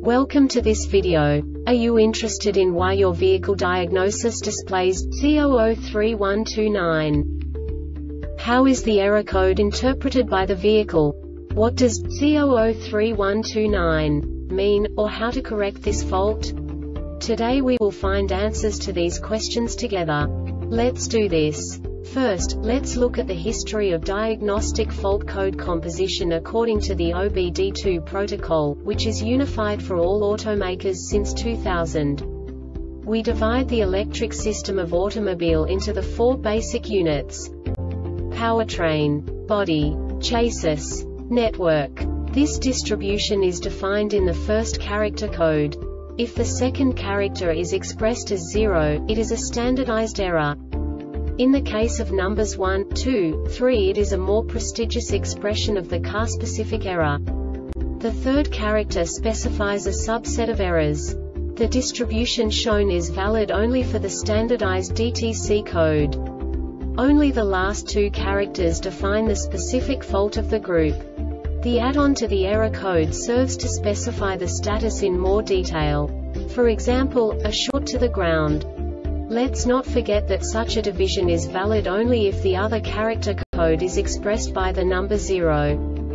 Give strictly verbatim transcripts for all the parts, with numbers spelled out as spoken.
Welcome to this video. Are you interested in why your vehicle diagnosis displays zero zero three one two nine? How is the error code interpreted by the vehicle? What does zero zero three one two nine mean, or how to correct this fault? Today we will find answers to these questions together. Let's do this. First, let's look at the history of diagnostic fault code composition according to the O B D two protocol, which is unified for all automakers since two thousand. We divide the electric system of automobile into the four basic units: powertrain, body, chassis, network. This distribution is defined in the first character code. If the second character is expressed as zero, it is a standardized error. In the case of numbers one, two, three, it is a more prestigious expression of the car-specific error. The third character specifies a subset of errors. The distribution shown is valid only for the standardized D T C code. Only the last two characters define the specific fault of the group. The add-on to the error code serves to specify the status in more detail. For example, a short to the ground. Let's not forget that such a division is valid only if the other character code is expressed by the number zero.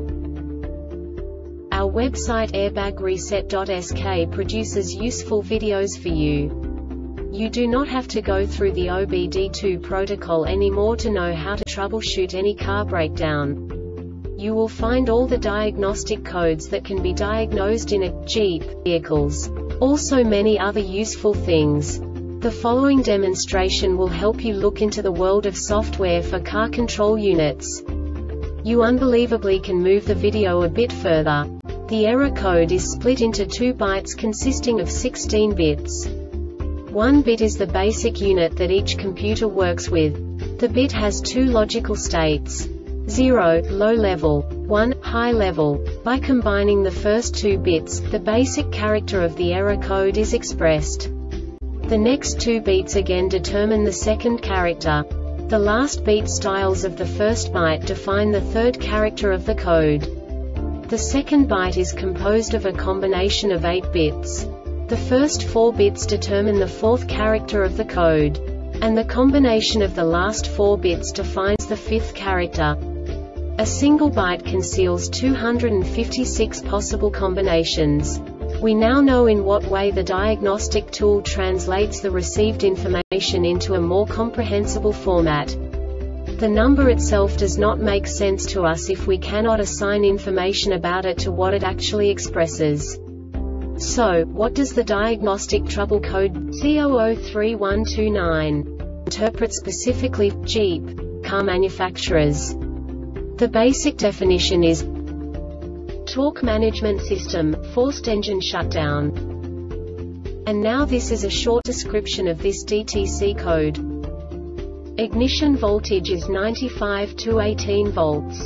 Our website airbag reset dot S K produces useful videos for you. You do not have to go through the O B D two protocol anymore to know how to troubleshoot any car breakdown. You will find all the diagnostic codes that can be diagnosed in a Jeep vehicles. Also many other useful things. The following demonstration will help you look into the world of software for car control units. You unbelievably can move the video a bit further. The error code is split into two bytes consisting of sixteen bits. One bit is the basic unit that each computer works with. The bit has two logical states: zero, low level, one, high level. By combining the first two bits, the basic character of the error code is expressed. The next two beats again determine the second character. The last beat styles of the first byte define the third character of the code. The second byte is composed of a combination of eight bits. The first four bits determine the fourth character of the code. And the combination of the last four bits defines the fifth character. A single byte conceals two hundred fifty-six possible combinations. We now know in what way the diagnostic tool translates the received information into a more comprehensible format. The number itself does not make sense to us if we cannot assign information about it to what it actually expresses. So, what does the diagnostic trouble code zero zero three one two nine interpret specifically for Jeep car manufacturers? The basic definition is torque management system, forced engine shutdown. And now this is a short description of this D T C code. Ignition voltage is ninety-five to eighteen volts.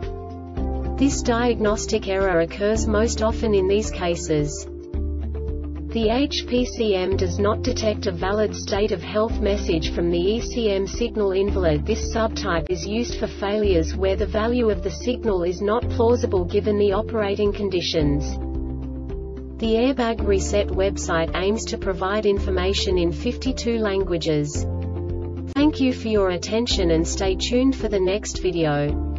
This diagnostic error occurs most often in these cases. The H P C M does not detect a valid state of health message from the E C M signal invalid. This subtype is used for failures where the value of the signal is not plausible given the operating conditions. The Airbag Reset website aims to provide information in fifty-two languages. Thank you for your attention and stay tuned for the next video.